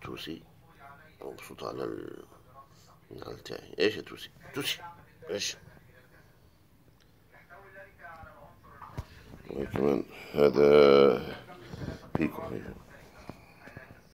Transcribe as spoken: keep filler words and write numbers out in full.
توسي. مبسوط على ال... على التاعي. ايش يا توسي؟ توسي ايش؟ وكمان هذا بيكو.